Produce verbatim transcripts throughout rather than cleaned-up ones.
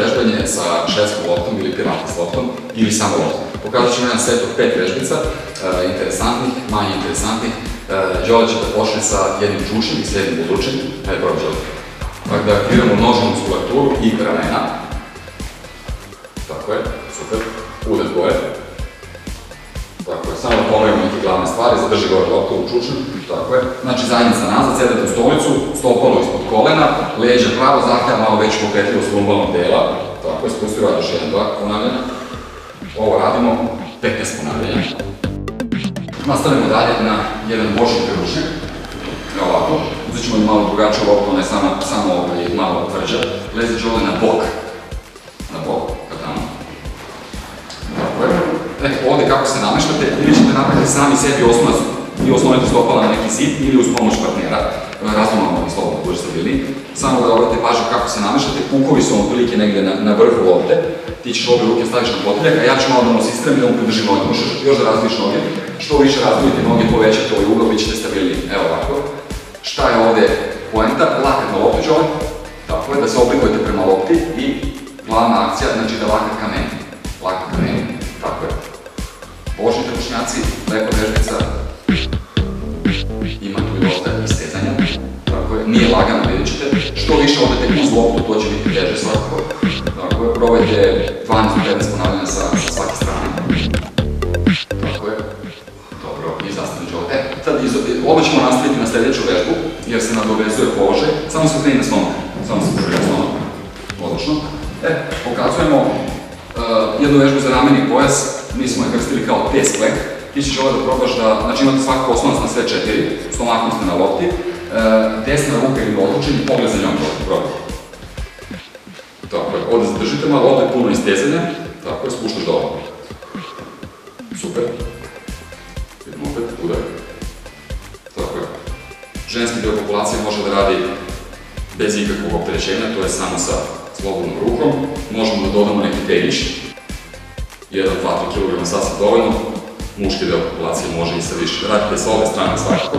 vežbanje sa švedskom loptom ili pilates loptom ili samo loptom. Pokazat ćemo jedan set od pet vežbica, interesantnih, manje interesantnih. Đole će da počne sa jednim čušim i s jednim budućim. Hajde, probaj Đole. Tako da aktiviramo nožnu muskulaturu i ramena. Tako je, super. Udar gore. Tako je, samo da pomerimo neke glavne stvari, zadrži gore loptu u čučnu. Tako je. Znači, zajednica nazad, sedete u stolicu, stopalo ispod kolena, leđa pravo, zahteva malo veću pokretljivost lumbalnog dela. Tako je, spustio radiš jedan, dva ponavljanja. Ovo radimo petnaest ponavljanja. Nastavljamo dalje na jedan bočni trebušnik. Evo ovako. Uzet ćemo malo drugačiju loptu, ona je samo malo tvrđa. Lezi Đole na bok. Na bok, ka tamo. Tako je. E, ovde kako se nameštate, ili ćete napraviti sami sebi osnovac i osnovite stopala na neki zid ili uz pomoć partnera. Razumamo ovdje slobodno da bude stabilni. Samo da obratite pažnju kako se nameštate, kukovi su otprilike negde na vrhu lopte. Ti ćeš obje ruke staviš na potiljak, a ja ću malo da nos istrem i da mu pridržim noge. Možeš još da razvijiš noge. Što više razvijete noge, povećate ovaj ugao, bit ćete stabilniji. Evo ovako. Šta je ovde poenta? Lakat na loptu, Đole. Tako je, da se oblikujete prema lopti i glavna akcija, znači da lakat ka meni. Lakat ka meni. Tako je. Božni trebušnjaci, lepa vežbica. Ima tu i dosta istezanja. Tako je, nije lagano, vidjet ćete. Što više odete uz loptu, to će biti teže svakako. Tako je, probajte dvanaest do petnaest ponavljanja sa svake strane. Tako je. Dobro, i zastavni Đole. E, sad ovo ćemo nastaviti na sljedeću vežbu, jer se nadovezuje položaj. Samo se ukreni na stomak. Samo se ukreni na stomak. Odlično. E, pokazujemo jednu vežbu za rameni pojas. Mi smo je krstili kao T-sklek. Ti ćeš ovo da probaš da, znači imate svakako osnovac na sve četiri, stomakom ste na lopti, desna ruka ili odlučen i pogled za njom probaj. Tako je, ovdje zadržite malo, ovdje je puno istezanja, tako je, spuštaš dole. Super. Idemo opet, udar. Tako je. Ženski deo populacije može da radi bez ikakvog opterećenja, to je samo sa slobodnom rukom. Možemo da dodamo neki teniš. jedan do dva kilograma sasvim dovoljno. Muški deo populacije može i sa više. Radite s ove strane svakako.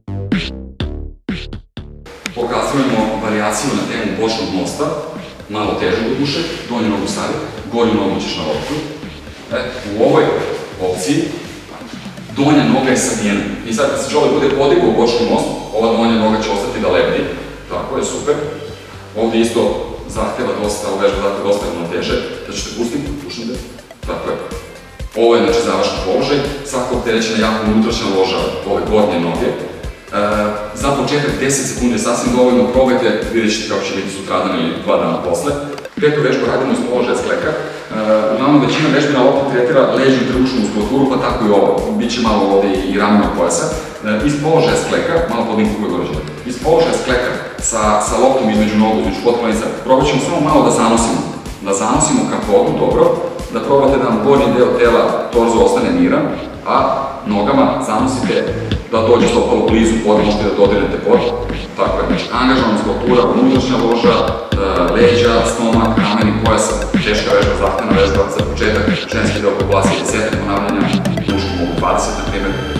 Pokazujemo varijaciju na temu bočnog mosta. Malo teže do duše. Donju nogu staviti. Gornju nogu ćeš na loptu. U ovoj opciji donja noga je savijena. I sad kad se Đole bude podigao u bočni most, ova donja noga će ostati da lebdi. Tako je, super. Ovdje isto zahteva dosta, ova vežba zahteva dosta ravnoteže. Da ćete pustiti, pušnite. Tako je. Ovo je znači završen položaj, svako opterećena jako unutrašnja loža ove gornje noge. Za početak deset sekundi je sasvim dovoljno, probajte, vidjet ćete kako će biti sutradan ili dva dana posle. Petu vežbu radimo iz položaja skleka. Uglavnom većina vežbi na loptu tretira leđnu i trbušnu muskulaturu, pa tako i ovo. Biće malo ovde i ramenog pojasa. Iz položaja skleka, malo podnim kukoj gorođe, iz položaja skleka sa loptom između nogu, između potkolenica, probat ćemo samo malo da zanosimo. Da zanosimo ka podu, dobro. Da probate da vam gornji deo tela, torzo, ostane miran, a nogama zanosite da dođe stopalo blizu poda, možete da dodirnete pod. Tako je, znači angažovana muskulatura, unutrašnja loža, leđa, stomak, rameni, pojas, teška vežba, zahtevna vežba, za početak, ženski deo populacije deset ponavljanja, muški mogu dvadeset, na primjer.